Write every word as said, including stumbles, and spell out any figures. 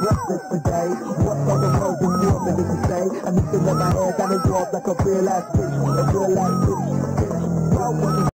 what's this today? What's on the road with four minutes to say? I need to let my head down and go up like a real ass bitch.